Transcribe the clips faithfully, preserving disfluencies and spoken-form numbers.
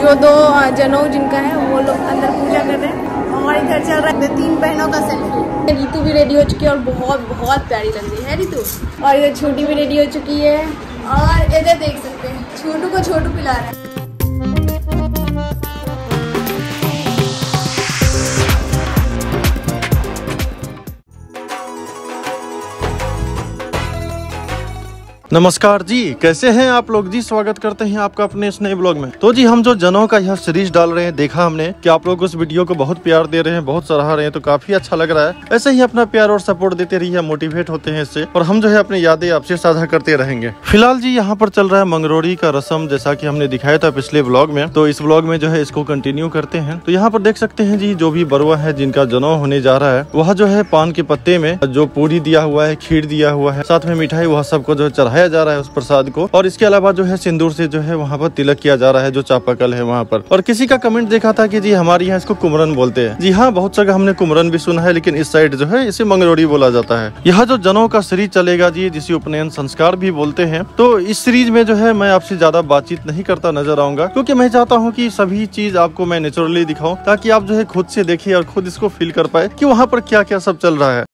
जो दो जनों जिनका है वो लोग अंदर पूजा कर रहे हैं और इधर चल रहा है तीन बहनों का सेल्फी। रितु भी रेडी हो चुकी है और बहुत बहुत प्यारी लग रही है रितु। और इधर छोटी भी रेडी हो चुकी है और इधर देख सकते हैं छोटू को छोटू पिला रहे हैं। नमस्कार जी, कैसे हैं आप लोग जी। स्वागत करते हैं आपका अपने इस नए ब्लॉग में। तो जी हम जो जनों का यह सीरीज डाल रहे हैं, देखा हमने कि आप लोग उस वीडियो को बहुत प्यार दे रहे हैं, बहुत सराह रहे हैं, तो काफी अच्छा लग रहा है। ऐसे ही अपना प्यार और सपोर्ट देते रहिए, मोटिवेट होते हैं इससे, और हम जो है अपनी यादें आपसे साझा करते रहेंगे। फिलहाल जी यहाँ पर चल रहा है मंगरोड़ी का रस्म, जैसा की हमने दिखाया था पिछले ब्लॉग में। तो इस ब्लॉग में जो है इसको कंटिन्यू करते हैं। तो यहाँ पर देख सकते हैं जी जो भी बरुआ है जिनका जनौ होने जा रहा है, वह जो है पान के पत्ते में जो पूरी दिया हुआ है, खीर दिया हुआ है, साथ में मिठाई, वह सबको जो चढ़ाया जा रहा है उस प्रसाद को। और इसके अलावा जो है सिंदूर से जो है वहाँ पर तिलक किया जा रहा है, जो चापाकल है वहाँ पर। और किसी का कमेंट देखा था कि जी हमारे यहाँ इसको कुमरन बोलते हैं। जी हाँ, बहुत जगह हमने कुमरन भी सुना है, लेकिन इस साइड जो है इसे मंगरोड़ी बोला जाता है। यह जो जनों का सीरीज चलेगा जी, जिसे उपनयन संस्कार भी बोलते हैं, तो इस सीरीज में जो है मैं आपसे ज्यादा बातचीत नहीं करता नजर आऊंगा, क्योंकि मैं चाहता हूँ कि सभी चीज आपको मैं नेचुरली दिखाऊं, ताकि आप जो है खुद से देखिए और खुद इसको फील कर पाए कि वहाँ पर क्या क्या सब चल रहा है।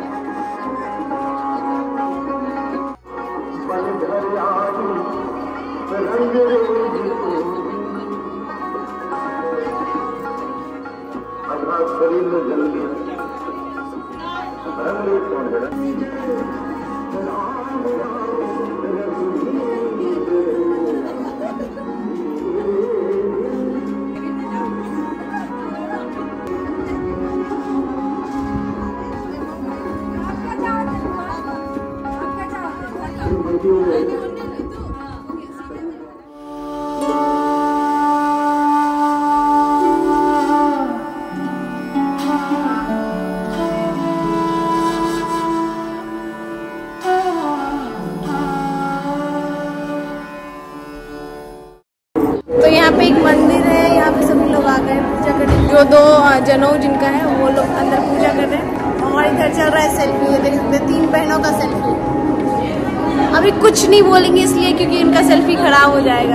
तो यहाँ पे एक मंदिर है, यहाँ पे सभी लोग आ गए पूजा करने। जो दो जनों जिनका है वो लोग अंदर पूजा कर रहे हैं और इधर चल रहा है सेल्फी। ये देख सकते हैं तीन बहनों का सेल्फी। अभी कुछ नहीं बोलेंगे इसलिए क्योंकि इनका सेल्फी खराब हो जाएगा,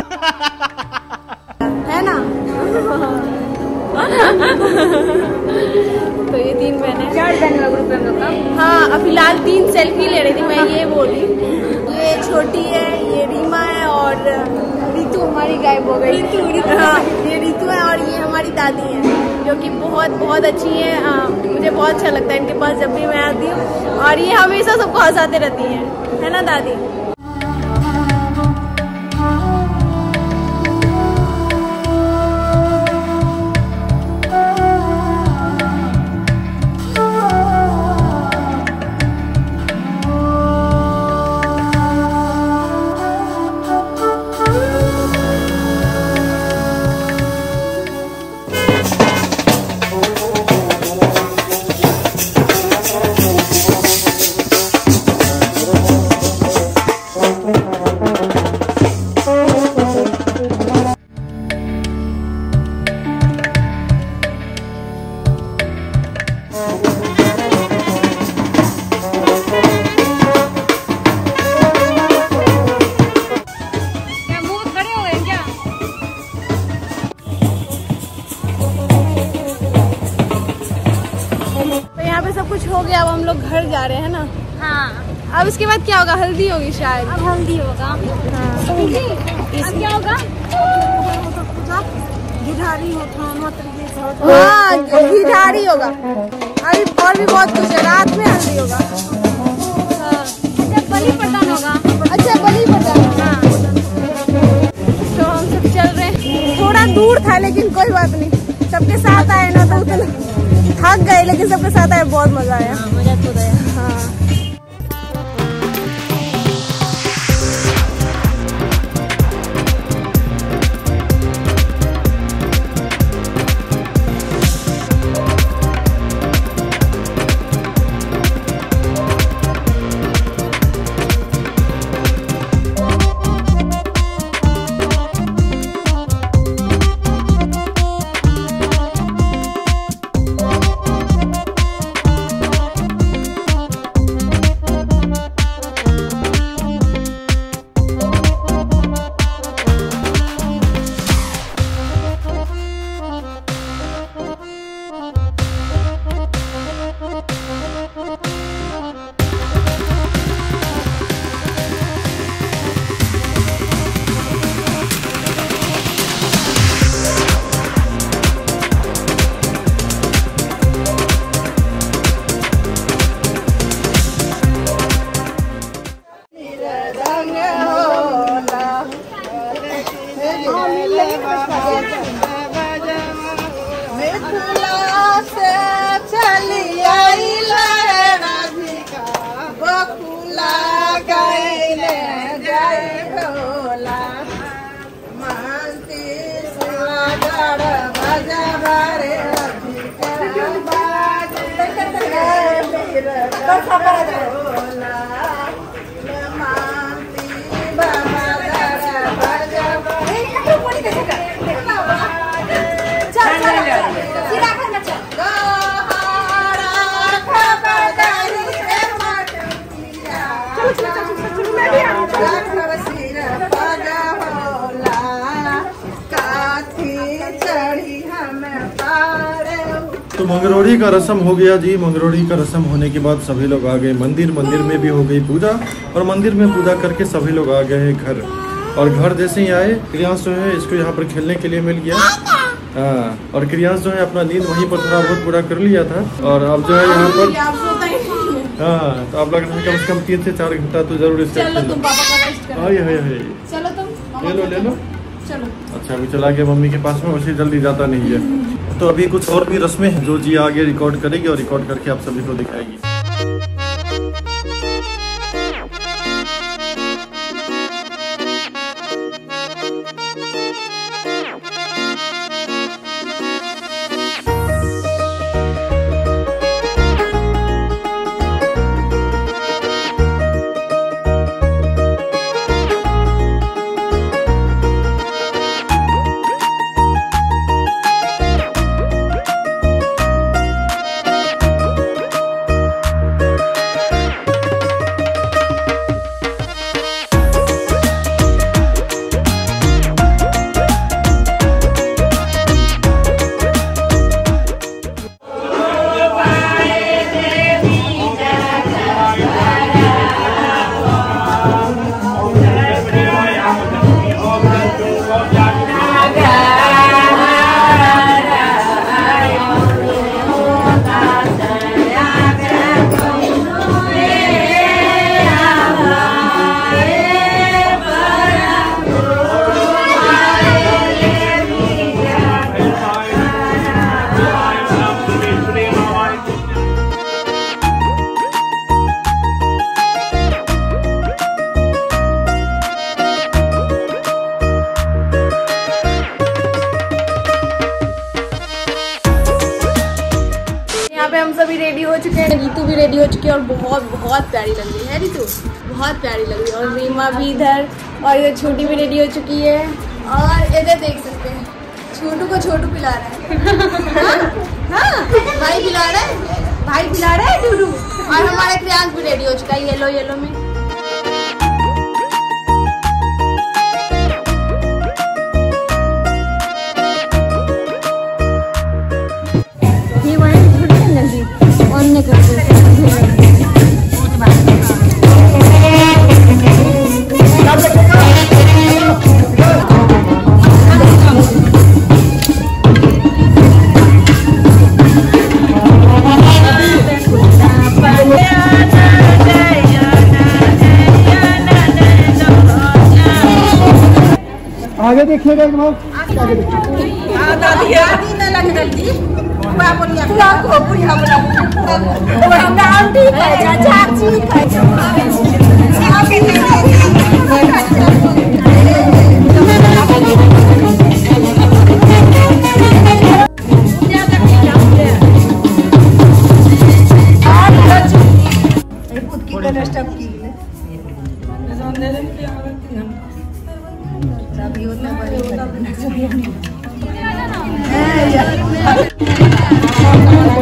है ना। तो ये तीन बहनें, चार बहन का ग्रुप है हम लोग का। हाँ, अब फिलहाल तीन सेल्फी ले रही थी मैं, ये बोली। ये छोटी है, ये रीमा है और रितु हमारी गायब हो गई। रितु, रितु। हाँ, ये रितु है और ये हमारी दादी है, जो कि बहुत बहुत अच्छी है। आ, मुझे बहुत अच्छा लगता है इनके पास जब भी मैं आती हूँ, और ये हमेशा सबको हंसाते रहती हैं, है ना दादी। कुछ हो गया, अब हम लोग घर जा रहे हैं ना। हाँ, अब इसके बाद क्या होगा? हल्दी होगी शायद। अब हल्दी होगा। हाँ, अब क्या होगा? घिढारी होगा। हाँ, घिढारी होगा। अभी और भी बहुत कुछ है, रात में हल्दी होगा। हाँ, बलि प्रदान होगा। अच्छा, बलि प्रदान। हाँ, तो हम सब चल रहे हैं। थोड़ा दूर था लेकिन कोई बात नहीं, सबके साथ आए ना तो उतना थक गए, लेकिन सबके साथ आए बहुत मजा आया। हाँ, मजा तो आया। हाँ। तो मंगरोड़ी का रस्म हो गया जी। मंगरोड़ी का रस्म होने के बाद सभी लोग आ गए मंदिर। मंदिर में भी हो गई पूजा और मंदिर में पूजा करके सभी लोग आ गए हैं घर। और घर जैसे ही आए क्रियांश जो है इसको यहाँ पर खेलने के लिए मिल गया। हाँ, और क्रियांश जो है अपना नींद वहीं पर थोड़ा बहुत पूरा कर लिया था और अब जो है यहाँ पर हाँ, तो आप लग रहा है कम से कम तीन से चार घंटा तो जरूर इससे ले लो ले लो। चलो। अच्छा अभी चला गया मम्मी के पास में, वैसे जल्दी जाता नहीं है। तो अभी कुछ और भी रस्में हैं जो जी आगे रिकॉर्ड करेगी और रिकॉर्ड करके आप सभी को दिखाएगी। हम सभी रेडी हो चुके हैं, रीतू भी रेडी हो चुकी है और बहुत बहुत प्यारी लग रही है रीतू, बहुत प्यारी लग रही है। और रीमा भी इधर और ये छोटी भी रेडी हो चुकी है और इधर देख सकते हैं छोटू को छोटू पिला रहा है। हाँ, भाई पिला रहा है, भाई पिला रहा है टूटू। और हमारा क्रियांश भी रेडी हो चुका है येलो येलो में। आगे देखिएगा एक बार। है